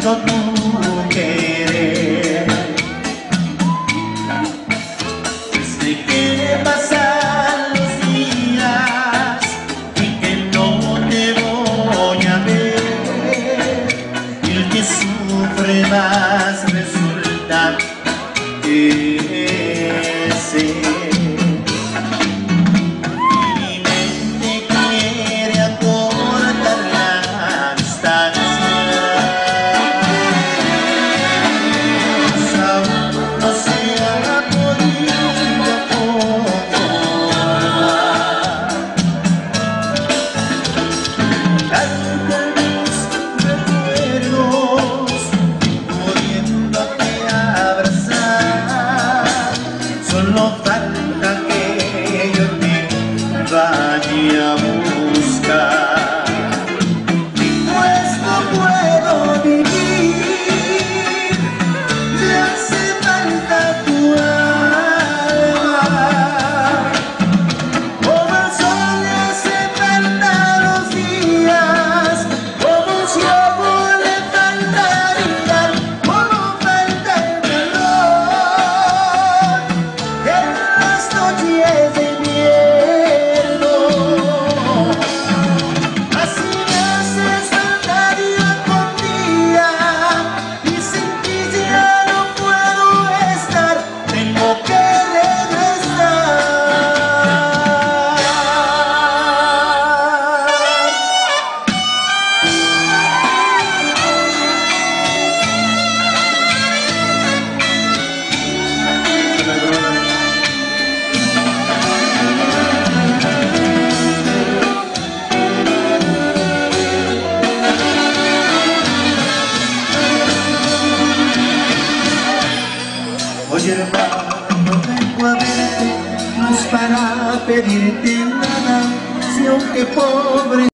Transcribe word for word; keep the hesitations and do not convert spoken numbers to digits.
tanto tu querer. Desde que pasan los días y que no te voy a ver, el que sufre más resulta ese. Solo falta que yo te vaya a buscar, pues no puedo vivir, me hace falta tu alma, como el sol le hace falta los días, como si agua le faltaría, como falta el calor en las noches de invierno. Así me haces falta día con día, y sin ti ya no puedo estar, tengo que regresar. Oye, hermano, vengo a verte, no es para pedirte nada, si aunque pobre